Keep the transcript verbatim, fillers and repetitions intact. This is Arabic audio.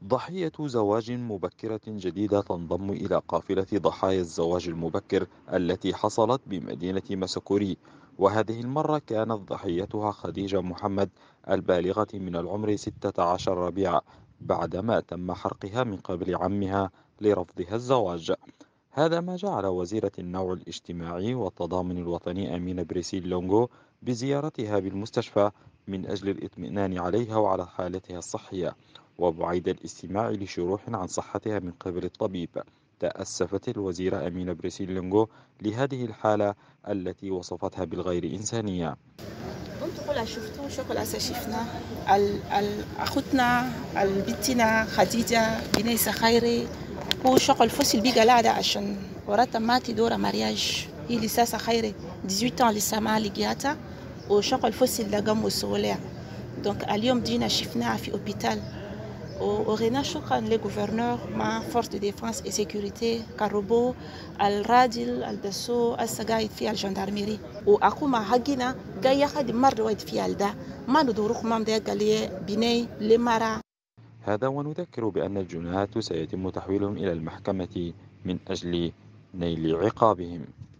ضحية زواج مبكرة جديدة تنضم إلى قافلة ضحايا الزواج المبكر التي حصلت بمدينة مسكوري، وهذه المرة كانت ضحيتها خديجة محمد البالغة من العمر ستة عشر ربيعة، بعدما تم حرقها من قبل عمها لرفضها الزواج. هذا ما جعل وزيرة النوع الاجتماعي والتضامن الوطني أمينة بريسيل لونغو بزيارتها بالمستشفى من أجل الإطمئنان عليها وعلى حالتها الصحية، وبعيد الاستماع لشروح عن صحتها من قبل الطبيب. تأسفت الوزيرة أمينة بريسيل لونغو لهذه الحالة التي وصفتها بالغير إنسانية. قلت كل شفتوا شكل هسه شفنا ال ال اخوتنا البنتنا خديجه بنيسه خيري. هو شغل فصل بقى لا ده عشان وراتها ماتي دورة مارياج. هي لسه خيري ثمانية عشر لسه ما لقيتها وشغل فصل ده قام وسوليها. دونك اليوم جينا شفناها في اوبيتال وغينا شكرا للجوفرنور مع فورس دي ديفانس اي سيكوريتي كاروبو الراجل الدسو هسه قايد فيها الجندرميري واكو ما حقنا جاي ياخد مره واحد فيها ده ما ندورك ما مدي قال لي بني لمرا. هذا ونذكر بأن الجنات سيتم تحويلهم إلى المحكمة من أجل نيل عقابهم.